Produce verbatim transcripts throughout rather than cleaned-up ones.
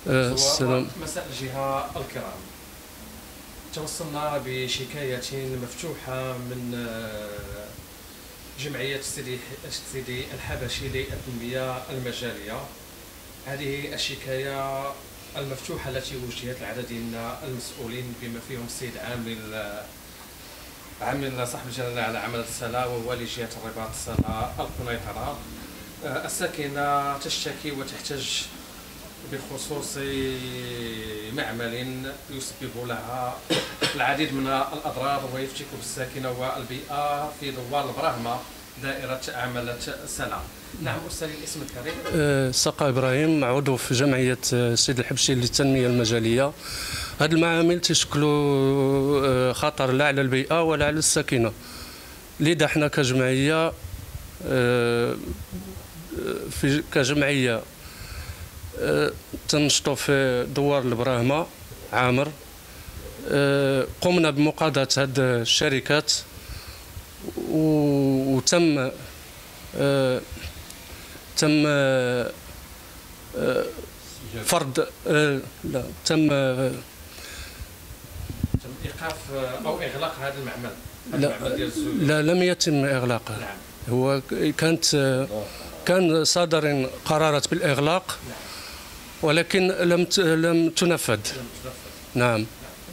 آه، السلام. مساء الجهة الكرام، توصلنا بشكاية مفتوحة من آه، جمعية سيدي سيدي الحبشي للتنمية المجالية. هذه الشكاية المفتوحة التي وجهت لعدد من المسؤولين بما فيهم السيد عامل عامل صاحب الجلالة على عمل الصلاة ووالي جهة الرباط الصلاة القنيطرة. آه، الساكنة تشتكي وتحتج بخصوص معمل يسبب لها العديد من الأضرار ويفتك بالساكنة والبيئة في دوار البراهمة دائرة عملة سلا. نعم أستاذ، الاسم الكريم؟ أه سقا إبراهيم، عضو في جمعية سيد الحبشي للتنمية المجالية. هذه المعامل تشكلوا خطر لا على البيئة ولا على الساكنة، لذا احنا كجمعية أه في كجمعية أه تنشطوا في دوار البراهمة عامر. أه قمنا بمقاضاة هذه الشركات وتم أه تم أه فرض أه لا تم أه تم إيقاف أو إغلاق هذا المعمل. لا, لا لم يتم إغلاقه. نعم. هو كانت أه كان صادر قرارات بالإغلاق، نعم. ولكن لم لم تنفذ. نعم.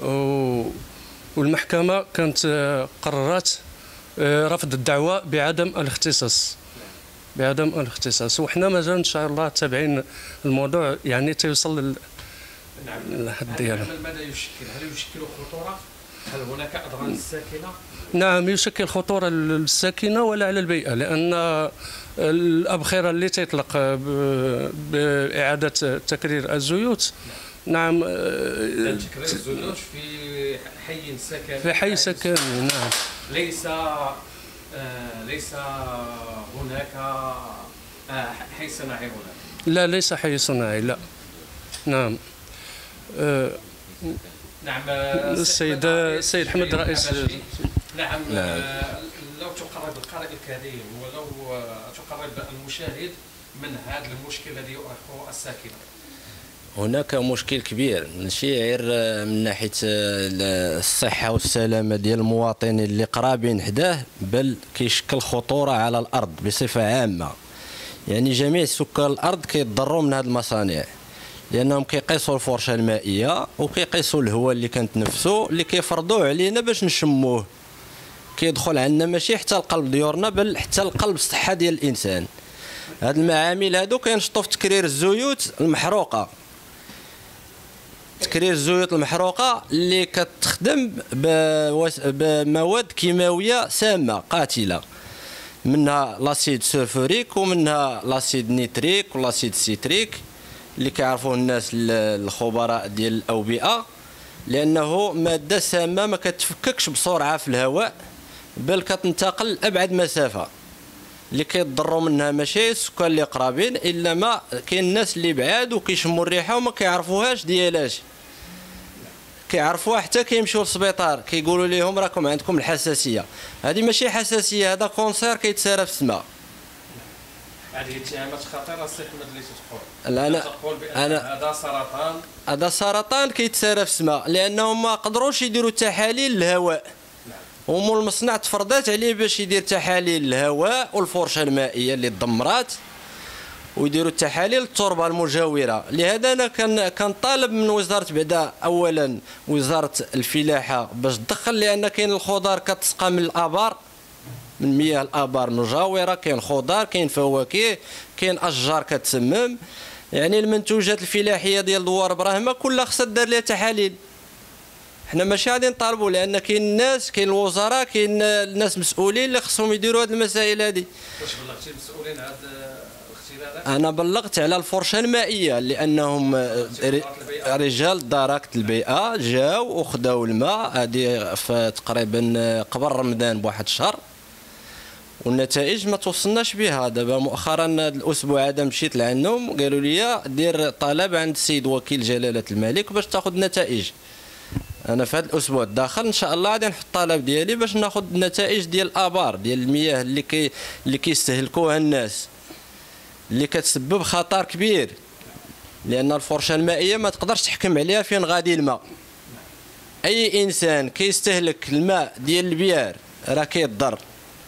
والمحكمة كانت قررت رفض الدعوة بعدم الاختصاص بعدم الاختصاص وحنا مازال ان شاء الله تابعين الموضوع، يعني تيوصل لل نعم. للحد ديالو. ماذا يشكل؟ هل يشكل خطورة؟ هل هناك أضرار للساكنة؟ نعم، يشكل خطورة للساكنة ولا على البيئة، لأن الأبخرة اللي تيطلق بإعادة تكرير الزيوت. نعم. تكرير الزيوت في حي سكني. في حي سكني. نعم. ليس آه ليس هناك آه حي صناعي هناك. لا، ليس حي صناعي، لا. نعم. آه نعم. السيد السيد احمد رئيس. نعم. آه لو تقرب القارئ الكريم ولو تقرب المشاهد من هذا المشكل الذي يؤرقه الساكنة. هناك مشكل كبير، ماشي غير من ناحيه الصحه والسلامه ديال المواطنين اللي قرابين حداه، بل كيشكل خطوره على الارض بصفه عامه. يعني جميع سكان الارض كيتضروا من هذه المصانع، لانهم كيقيسوا الفرشه المائيه وكيقيسوا الهواء اللي كنتنفسوا اللي كيفرضوه علينا باش نشموه. كيدخل عندنا ماشي حتى لقلب ديورنا، بل حتى لقلب الصحه ديال الانسان. هاد المعامل هادو كينشطوا في تكرير الزيوت المحروقه تكرير الزيوت المحروقه اللي كتخدم بمواد كيماويه سامه قاتله، منها لاسيد سولفوريك ومنها لاسيد نيتريك ولاسيد سيتريك اللي كيعرفوه الناس الخبراء ديال الاوبئه، لانه ماده سامه ما كتفككش بسرعه في الهواء، بل كتنتقل لابعد مسافه. اللي كيضروا منها ماشي السكان اللي قرابين، الا ما كاين الناس اللي بعاد وكيشموا الريحه وما كيعرفوهاش ديالاش، كيعرفوها حتى كيمشيو للسبيطار كيقولوا لهم راكم عندكم الحساسيه. هذه ماشي حساسيه، هذا كونسير كيتسارى في السماء. هذه اتهامات خطيره السي احمد اللي تتقول. لا، انا تقول بان هذا سرطان. هذا سرطان كيتسارى في السماء، لانهم ما قدروش يديروا تحاليل الهواء. ومول المصنع تفرضات عليه باش يدير تحاليل الهواء والفرشه المائيه اللي تدمرات، ويديروا التحاليل التربه المجاوره. لهذا انا كان كنطالب من وزاره، بعدا اولا وزاره الفلاحه باش تدخل، لان كاين الخضار كتسقى من الابار، من مياه الابار المجاوره، كاين خضار، كاين فواكه، كاين اشجار كتسمم. يعني المنتوجات الفلاحيه ديال دوار براهمه كلها خصها دار لها تحاليل. حنا ماشي غادي نطالبوا، لان كاين الناس، كاين الوزراء، كاين الناس مسؤولين اللي خصهم يديروا هذه المسائل هذه. واش بلغتي المسؤولين هذا الاختلالات؟ انا بلغت على الفرشه المائيه، لانهم رجال دركه البيئه جاوا وخداو الماء هذه في تقريبا قبل رمضان بواحد الشهر، والنتائج ما توصلناش بها. دابا مؤخرا هذا الاسبوع هذا مشيت لعندهم قالوا لي دير طلب عند السيد وكيل جلاله الملك باش تاخذ النتائج. انا في هذا الاسبوع الداخل ان شاء الله غادي نحط الطلب ديالي باش ناخذ النتائج ديال الابار، ديال المياه اللي كي اللي كيستهلكوها الناس، اللي كتسبب خطر كبير. لان الفرشه المائيه ما تقدرش تحكم عليها فين غادي الماء. اي انسان كيستهلك الماء ديال البيار راه كيضر.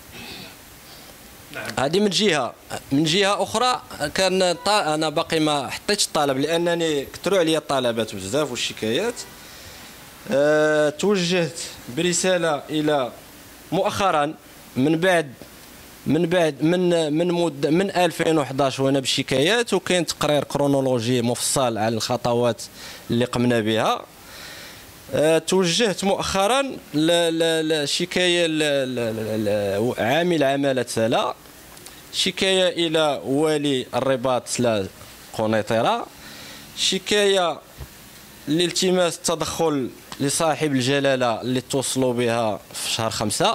هذه من جهه. من جهه اخرى كان انا باقي ما حطيتش الطلب لانني كثروا عليا الطلبات بزاف والشكايات. أه توجهت برساله الى مؤخرا من بعد من بعد من من مد من ألفين وأحد عشر وانا بالشكايات، وكاين تقرير كرونولوجي مفصل على الخطوات اللي قمنا بها. أه توجهت مؤخرا لشكايه عامل عماله سلا، شكايه الى والي الرباط سلا قنيطره، شكايه لالتماس التدخل لصاحب الجلاله اللي توصلوا بها في شهر خمسة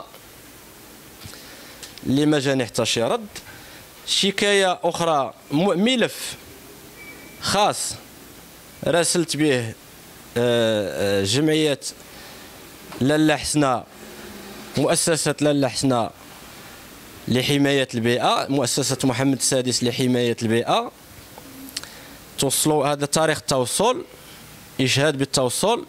اللي ما جاني حتى شي رد، شكايه اخرى ملف خاص راسلت به جمعيه لاله حسنه، مؤسسه لاله حسنه لحمايه البيئه، مؤسسه محمد السادس لحمايه البيئه. توصلوا هذا تاريخ التوصل، اشهاد بالتوصل.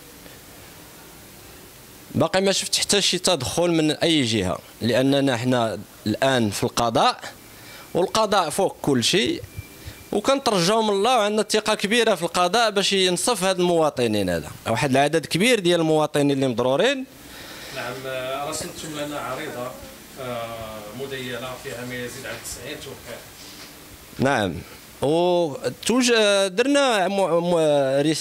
باقي ما شفت حتى شي تدخل من اي جهه، لاننا احنا الان في القضاء والقضاء فوق كل شيء، وكنترجاو من الله وعندنا ثقه كبيره في القضاء باش ينصف هاد المواطنين. هذا واحد العدد كبير ديال المواطنين اللي مضرورين. نعم، رسلتم لنا عريضه مدينه فيها ما يزيد عن تسعين توقيع. نعم، وتوج درنا م... م... ريس...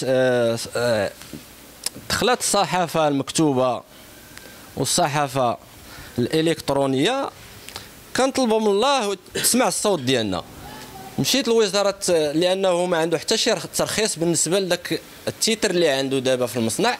دخلت الصحافه المكتوبه والصحافه الالكترونيه، كنطلبوا من الله تسمع الصوت ديالنا. مشيت لوزاره لانه ما عنده حتى شي ترخيص بالنسبه لذاك التيتر اللي عنده دابا في المصنع.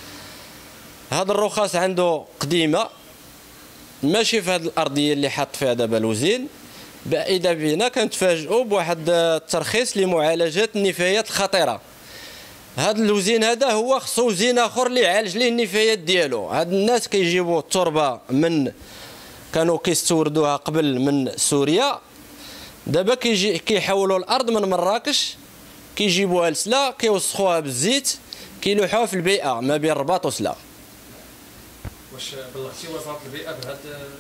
هذا الرخص عنده قديمه، ماشي في هذه الارضيه اللي حاط فيها دابا الوزين. باذا بنا كنتفاجئوا بواحد الترخيص لمعالجه النفايات الخطيره. هذا الوزين هذا هو خصو وزين اخر اللي يعالج ليه النفايات ديالو. هاد الناس كيجيبوا التربه من كانوا كيستوردوها قبل من سوريا، دابا كيجي كيحولوا الارض من مراكش، كيجيبوها لسلا، كيوسخوها بالزيت، كيلوحوها في البيئه ما بين الرباط وسلا. واش بلغتي وزاره البيئه بهذا؟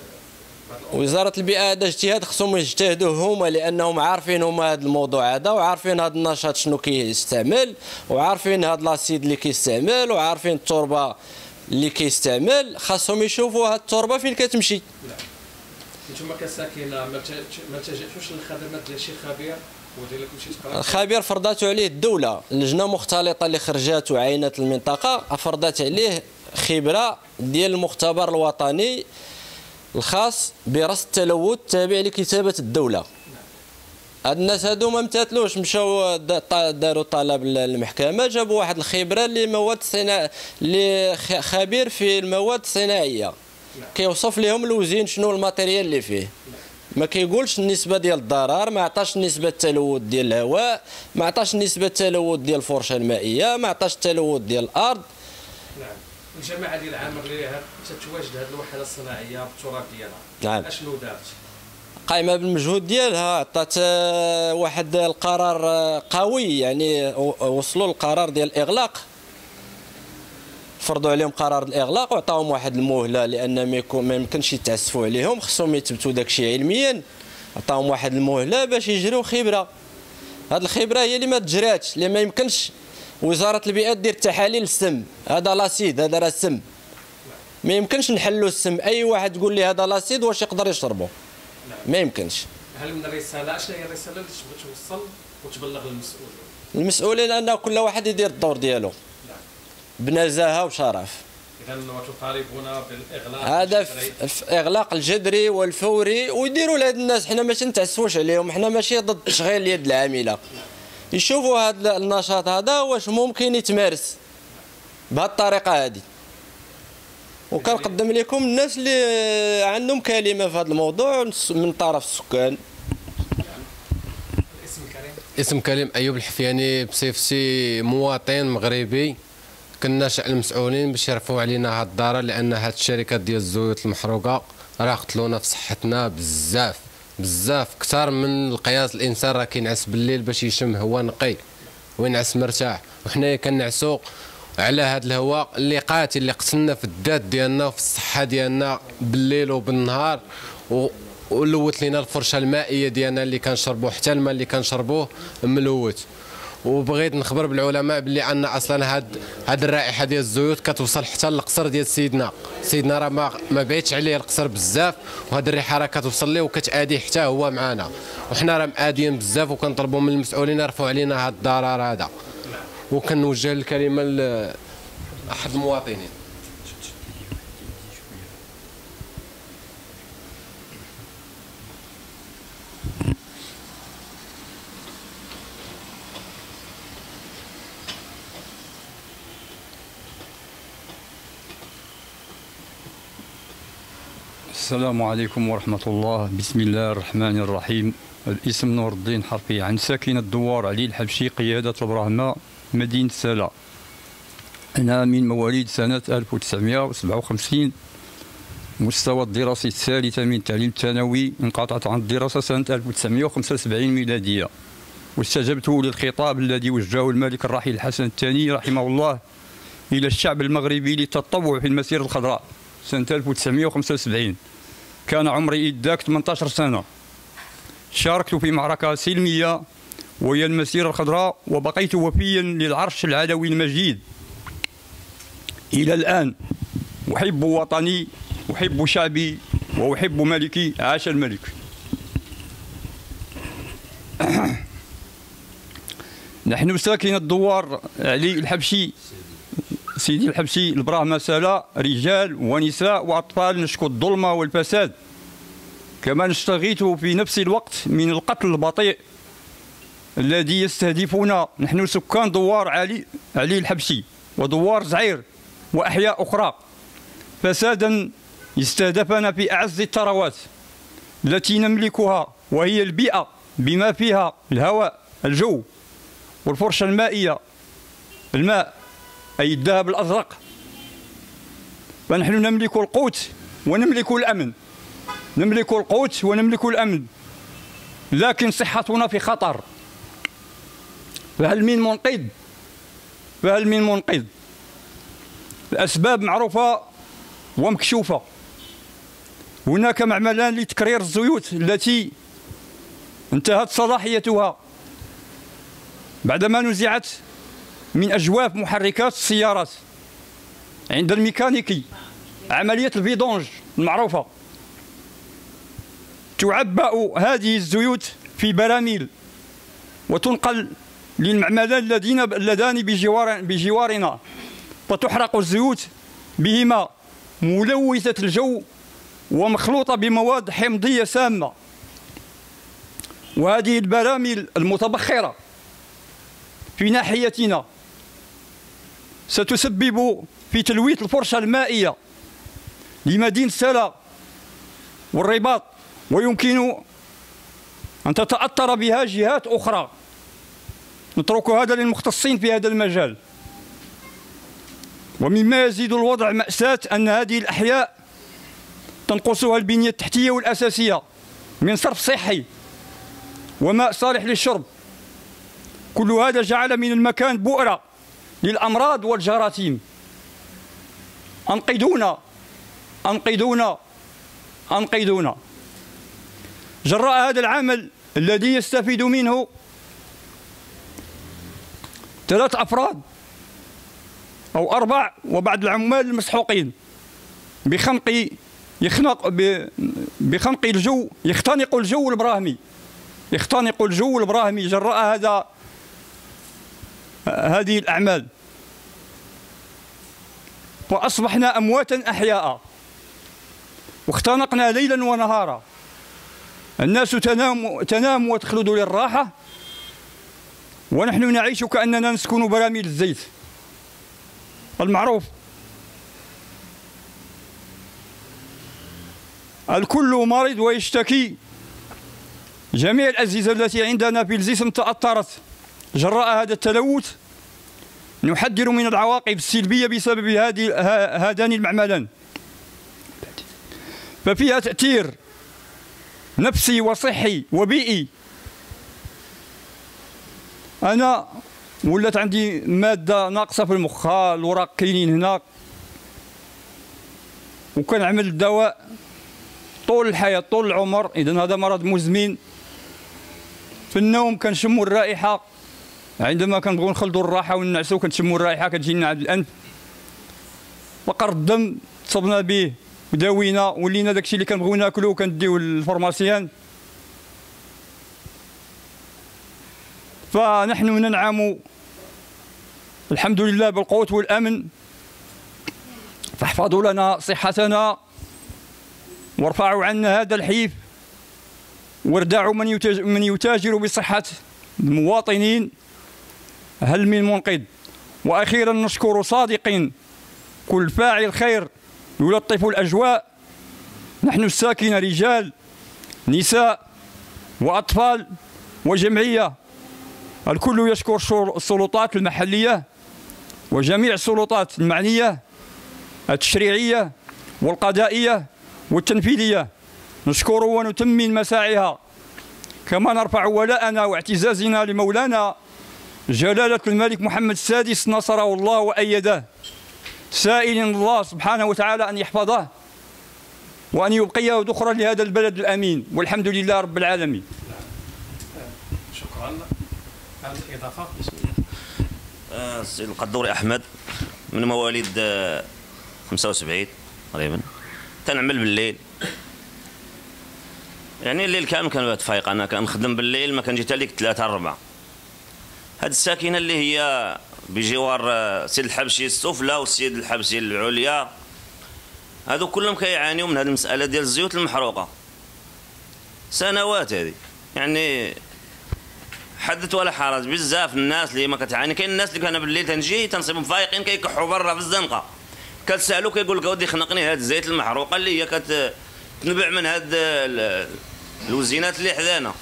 وزاره البيئه هذا اجتهاد خصهم يجتهدوا هما، لانهم عارفين هما هذا الموضوع هذا، وعارفين هذا النشاط شنو كيستعمل، وعارفين هذا لاسيد اللي كيستعمل، وعارفين التربه اللي كيستعمل. خاصهم يشوفوا هذه التربه فين كتمشي. نتوما كساكنه ما التجأتوش للخدمات ديال شي خبير ودير لكم شي تقرير؟ الخبير فرضات عليه الدوله، اللجنه مختلطه اللي خرجات وعينت المنطقه فرضات عليه خبره ديال المختبر الوطني الخاص برصد التلوث التابع لكتابه الدوله. هاد الناس هادو ما امتثلوش، مشاو داروا طلب للمحكمه، جابوا واحد الخبره اللي مواد صناعيه اللي خبير في المواد الصناعيه، كيوصف لهم الوزين شنو الماتيريال اللي فيه. ما كيقولش النسبه ديال الضرر، ما عطاش نسبه التلوث ديال الهواء، ما عطاش نسبه التلوث ديال الفرشه المائيه، ما عطاش التلوث ديال الارض. نعم. الجماعه ديال العامر اللي تتواجد هذه الوحده الصناعيه بالتراب ديالها، نعم، اشنو دارت؟ قايمه بالمجهود ديالها، عطات واحد القرار قوي، يعني وصلوا للقرار ديال الاغلاق، فرضوا عليهم قرار الاغلاق وعطاهم واحد المهله، لان ما يكون ما يمكنش يتعسفوا عليهم، خصهم يثبتوا داكشي علميا. عطاهم واحد المهله باش يجريو خبره. هاد الخبره هي اللي ما تجراتش، اللي ما يمكنش وزاره البيئه دير تحاليل السم. هذا لاسيد، هذا راه السم، ما يمكنش نحلوا السم. اي واحد تقول لي هذا لاسيد واش يقدر يشربه؟ ما يمكنش. هل من الرساله شنو هي الرساله اللي تبغي توصل وتبلغ المسؤولين؟ المسؤولين ان كل واحد يدير الدور ديالو بنزاهه وشرف. اذا تطالبون بالاغلاق، هذا في اغلاق الجذري والفوري، ويديروا لهاد الناس. حنا ماشي نتعسفوش عليهم، حنا ماشي ضد تشغيل اليد العامله. يشوفوا هذا النشاط هذا واش ممكن يتمارس بهذه الطريقه هذه. وكنقدم لكم الناس اللي عندهم كلمه في هذا الموضوع من طرف السكان. الاسم كريم؟ اسم كريم ايوب الحفياني بصفتي مواطن مغربي. كناشئ المسؤولين باش يرفعوا علينا هاد الضرر، لان هاد الشركات ديال الزيوت المحروقه راه قتلونا في صحتنا بزاف بزاف، كثر من القياس. الانسان راه كينعس بالليل باش يشم هواء نقي. وينعس مرتاح. وحنايا كنعسوا على هذا الهواء اللي قاتل، اللي قتلنا في الذات ديالنا وفي الصحه ديالنا بالليل وبالنهار. و ولوت لينا الفرشه المائيه ديالنا اللي كنشربوه، حتى الماء اللي كنشربوه ملوث. وبغيت نخبر بالعلماء باللي ان اصلا هاد هاد الرائحه ديال الزيوت كتوصل حتى للقصر ديال سيدنا سيدنا راه ما ما بعيدش عليه القصر بزاف، وهاد الريحه راه كتوصل ليه وكتادي حتى هو معنا، وحنا راه ماديين بزاف وكنطلبوا من المسؤولين يرفعوا علينا هاد الضرر هذا. وكنوجه الكلمه لاحد المواطنين. السلام عليكم ورحمة الله. بسم الله الرحمن الرحيم. الاسم نور الدين حرقي، عن ساكن الدوار علي الحبشي، قيادة البراهمة، مدينة سلا. أنا من مواليد سنة ألف وتسعمائة وسبعة وخمسين. مستوى الدراسي الثالثة من التعليم الثانوي، انقطعت عن الدراسة سنة ألف وتسعمائة وخمسة وسبعين ميلادية، واستجبت للخطاب الذي وجهه الملك الراحل الحسن الثاني رحمه الله إلى الشعب المغربي للتطوع في المسيرة الخضراء سنة ألف وتسعمائة وخمسة وسبعين. كان عمري إذاك ثمانية عشر سنة. شاركت في معركة سلمية وهي المسيرة الخضراء، وبقيت وفيا للعرش العلوي المجيد إلى الآن. أحب وطني، أحب شعبي، وأحب ملكي. عاش الملك. نحن ساكن الدوار علي الحبشي، سيدي الحبشي، البراهمة سلا، رجال ونساء وأطفال، نشكو الظلمة والفساد، كما نستغيث في نفس الوقت من القتل البطيء الذي يستهدفنا. نحن سكان دوار علي علي الحبشي ودوار زعير وأحياء أخرى، فسادا يستهدفنا في أعز الثروات التي نملكها، وهي البيئة بما فيها الهواء، الجو، والفرشة المائية، الماء أي الذهب الأزرق. فنحن نملك القوت ونملك الأمن، نملك القوت ونملك الأمن، لكن صحتنا في خطر. فهل من منقذ؟ فهل من منقذ؟ الأسباب معروفة ومكشوفة. هناك معملان لتكرير الزيوت التي انتهت صلاحيتها بعدما نزعت من أجواف محركات السيارات عند الميكانيكي. عملية الفيدونج المعروفة. تعبأ هذه الزيوت في براميل وتنقل للمعملان الذين اللذان بجوار بجوارنا، فتحرق الزيوت بهما ملوثة الجو ومخلوطة بمواد حمضية سامة. وهذه البراميل المتبخرة في ناحيتنا ستسبب في تلويث الفرشة المائية لمدينة سلا والرباط، ويمكن أن تتأثر بها جهات أخرى. نترك هذا للمختصين في هذا المجال. ومما يزيد الوضع مأساة أن هذه الأحياء تنقصها البنية التحتية والأساسية من صرف صحي وماء صالح للشرب. كل هذا جعل من المكان بؤرة للأمراض والجراثيم. أنقذونا أنقذونا أنقذونا. جراء هذا العمل الذي يستفيد منه ثلاث أفراد أو أربع وبعض العمال المسحوقين بخنق يخنق بخنق الجو، يختنق الجو البراهمي، يختنق الجو البراهمي جراء هذا هذه الأعمال. فأصبحنا أمواتا أحياء، واختنقنا ليلا ونهارا. الناس تنام تنام وتخلد للراحة، ونحن نعيش كأننا نسكن براميل الزيت المعروف. الكل مريض ويشتكي. جميع الأجهزة التي عندنا في الجسم تأثرت جراء هذا التلوث. نحذر من العواقب السلبية بسبب هذه هذان المعملان، ففيها تأثير نفسي وصحي وبيئي. أنا ولات عندي ماده ناقصه في المخ، الوراق كاينين هنا، وكنعمل الدواء طول الحياه طول العمر. اذا هذا مرض مزمن. في النوم كنشموا الرائحه، عندما كنبغيو نخلطوا الراحه ونعسوا كنشموا الرائحه كتجينا عند الانف. فقر الدم تصبنا به وداوينا، ولينا داكشي اللي كنبغيو ناكلو كنديوه للفارماسيان. فنحن ننعم الحمد لله بالقوة والأمن، فاحفظوا لنا صحتنا وارفعوا عنا هذا الحيف، واردعوا من من يتاجر بصحة المواطنين. هل من منقذ؟ وأخيرا نشكر صادقين كل فاعل خير يلطف الأجواء. نحن الساكنة رجال نساء وأطفال وجمعية، الكل يشكر السلطات المحلية وجميع السلطات المعنية التشريعية والقضائية والتنفيذية. نشكر ونتمن مساعيها، كما نرفع ولاءنا واعتزازنا لمولانا جلالة الملك محمد السادس نصره الله وأيده، سائلا الله سبحانه وتعالى أن يحفظه وأن يبقيه ذخرا لهذا البلد الأمين، والحمد لله رب العالمين. شكرا. هذه الإضافة. السيد القدوري أحمد، من مواليد خمسة وسبعين تقريبا. تنعمل بالليل، يعني الليل كامل كنبات فايق. أنا كنخدم بالليل، ما كنجي حتى ليك ثلاثة أربعة. هاد الساكنة اللي هي بجوار السيد الحبشي السفلى والسيد الحبشي العليا، هادو كلهم كيعانيوا من هذه المسألة ديال الزيوت المحروقة سنوات هذه. يعني حدث ولا حرج، بزاف الناس اللي ما كتعاني. كاين الناس اللي كان بالليل تنجي تنصيبهم فايقين كيكحوا برا في الزنقه، كتسالو كيقول لك اودي خنقني هاد الزيت المحروقه اللي هي كتنبع من هاد الوزينات اللي حدانا.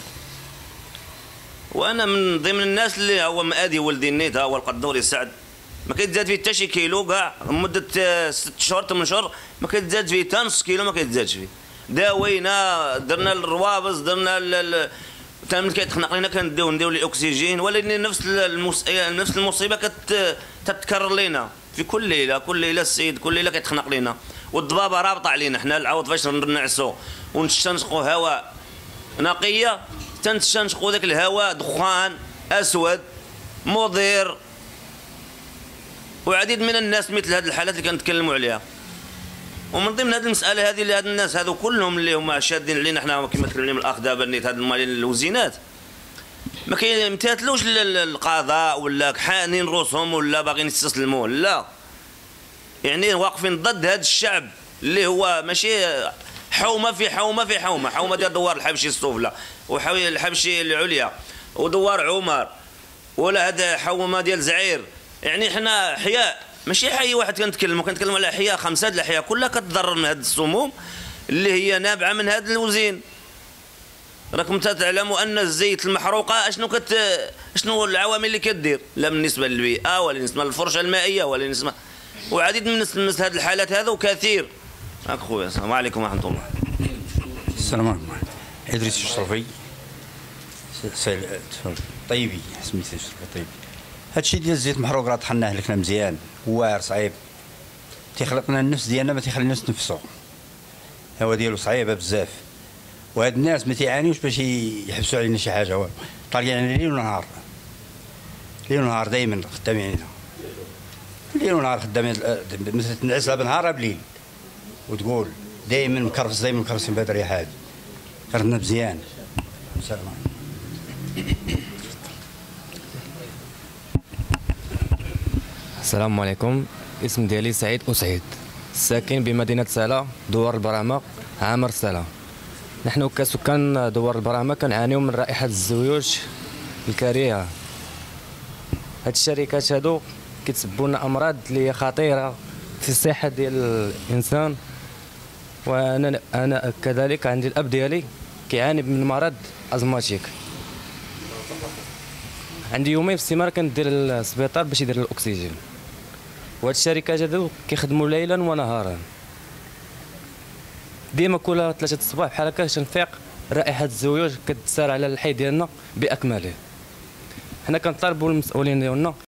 وانا من ضمن الناس اللي هو مادي ولدي النيت، هو القدوري سعد، ما كيتزاد فيه حتى شي كيلو كاع مده ست شهور ثمان شهور، ما كيتزاد فيه حتى نص كيلو، ما كيتزادش فيه. داوينا، درنا الروابز، درنا ملي كيتخنق لينا كنديو نديو لي اكسجين، ولكن نفس المس... نفس المصيبه كت... تتكرر لينا في كل ليله. كل ليله السيد كل ليله كيتخنق لينا، والضبابه رابطه علينا. حنا العوض فاش نعسوا ونستنشقوا هواء نقيه، تنستنشقوا ذاك الهواء دخان اسود مضر. وعديد من الناس مثل هذه الحالات اللي كنتكلموا عليها. ومن ضمن هذه المساله هذه اللي هاد الناس هذو كلهم اللي هما شادين علينا حنا كما تكلمنا من الاخ دابا نيت، هاد المالين الوزينات ما كيمتثلوش للقضاء ولا حانين رؤوسهم ولا باغيين يستسلموا، لا. يعني واقفين ضد هذا الشعب اللي هو ماشي حومه في حومه في حومه، حومه ديال دوار الحبشي السفلى وحوي الحبشي العليا ودوار عمر، ولا هذا حومه ديال زعير. يعني حنا احياء ماشي حي واحد كنتكلموا، كنتكلموا على احياء خمسه د الاحياء كلها كتضرر من هذه السموم اللي هي نابعه من هذا الوزين. راكم تعلموا ان الزيت المحروقه اشنو كت اشنو العوامل اللي كدير، لا بالنسبه للبيئه ولا بالنسبه للفرشه المائيه ولا بالنسبه، وعديد من مثل هذه الحالات هذا وكثير. هاك خويا، السلام عليكم ورحمه الله. السلام عليكم. ادريس الشرفي طيبي، سميتو الشرفي طيبي. هادشي ديال الزيت المحروق راه طحناه لكنا مزيان، واعر صعيب، تيخلق لنا النفس ديالنا، ما تيخليناش نتنفسوا. الهوا ديالو صعيبه بزاف، وهاد الناس ما تيعانيوش باش يحبسوا علينا شي حاجه والو، طالعين ليل ونهار ليل ونهار دائما خدامين علينا، ليل ونهار خدامين. مثلا تنعس بنهار بليل وتقول دائما مكرفس، دائما مكرفسين بهاد الريحه هادي. خرجنا مزيان. السلام عليكم. السلام عليكم. اسم ديالي سعيد أسعيد، ساكن بمدينة سلا دوار البرامة عامر سلا. نحن كسكان دوار البرامة كنعانيو من رائحة الزيوت الكريهة. هاد الشركات هادو كيتسببوا لنا أمراض اللي هي خطيرة في الصحة ديال الإنسان. وأنا أنا كذلك عندي الأب ديالي كيعاني من مرض أزماتيك. عندي يومين في السيمانة كندير للسبيطار باش يدير الأكسجين. وهاد الشركات هادو كيخدموا ليلا ونهارا. ديما كل ثلاثة الصباح بحال هكا تنفيق رائحة الزيوت كتسار على الحي ديالنا بأكمله. حنا كنطالبوا المسؤولين ديالنا